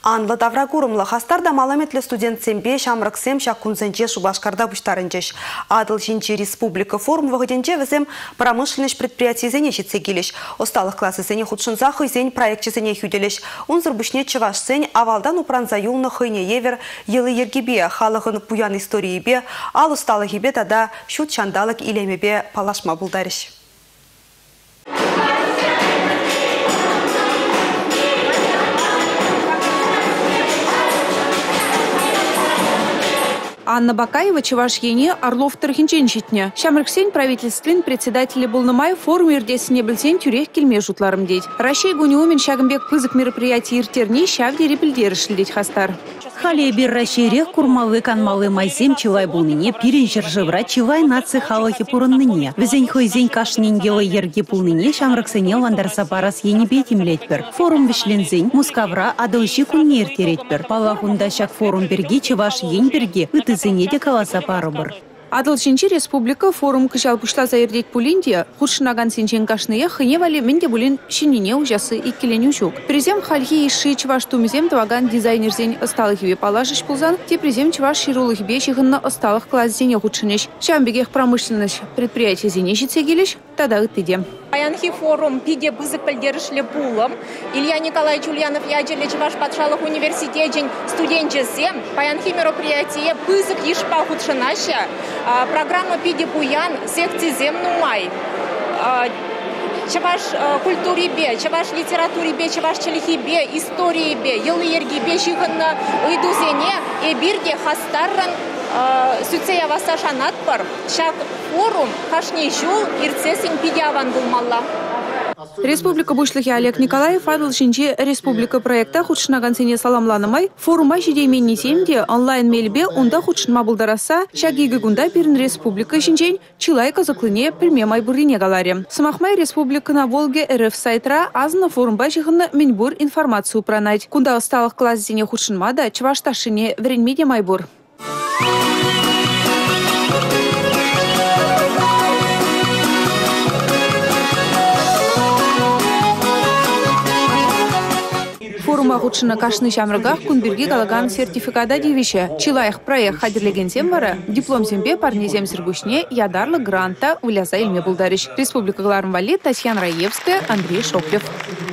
Анлы даврагурымлы хастарда маламетлі студент сембе шамрықсем шаккунзенче шубашкарда бұштарынчеш. Адыл жинче республика форум вағыденче візем промышленность предприятий зене жетсе келеш. Осталық классы зене худшынза хызен проектче зене хюделеш. Унзыр бүшне чываш сен авалдан упранза юлны хыйне евер елы ергебе халығын пуян историебе, ал усталығыбе тада шут шандалық илемебе палашма бұлдарыш. Анна Бакаева Чевашьене Орлов Тархинчен щитне. Шамрыксен правительствен председателя Булнамай форум ирдесіне білсен тюрех келме жұтларым дейд. Рашей Гуниумен шагымбек пызык мероприятий иртерне шавде репельдері шілдейд хастар. Хале бир рашейрех курмалы канмалы майзем чилай булныне пирен жыржывра чилай наци халахи пурынныне. Візен хойзен кашненгелы ерге пулныне шамрыксене ландарса парас ені бетимлетпір. Форум вишлензен мускавра адылши күнне иртеретпір. Палахунда шак форум берге чеваш ен берге ытызене де каласа парыбыр. Адылшинчи республика форум кышал пушла заердеть пулинде, худшынаган синчен кашные хыневали менде булин шинине ужасы и келеню жук. Презем хальхи иши чеваш тумзем тваган дизайнерзень осталыхиве палажыш пулзан, те презем чеваш ширулыхибе чихынна осталых класс зене худшынеш. Шамбегех промышленность предприятия зене житсегелеш, тогда ытыдем. Паянхи форум пиде бызык пельдерышле пулым. Илья Николаевич Ульянов ячеле чеваш патшалых университетень студенчезем. Паянхи мероприятие бызык ешпа худшынаща. Программа пиде пуян секции земнумай. Чеваш культуре бе, чеваш литературе бе, чеваш челихи бе, истории бе, елы ерги бе чихынна уйдузене и бирге хастарран Суцея васашанат пар, шак форум хашни жул ирцесин пидяван булмалла. Республика Бушлыхи Олег Николаев адылшинче республика проекта худшынаган сене саламланымай форума жидейменни семде онлайн мелбе онда худшынма булдараса шагиги гунда бирин республика шинчен чилай казаклыне пельмемай бурине галаре. Самахмай республика на Волге РФ сайтра азна форумба жихынна меньбур информацию пранать. Кунда осталых класс зене худшынма да чевашташине вренмеде майбур. Форума худшына кашны шамрыгах кунберги галаган сертификата девище. Чилаях проект хадерлеген сембара, диплом сембе парнезем сырбушне ядарлы гранта уляза илме булдарыш. Республика Глармвали, Татьяна Раевская, Андрей Шоплев.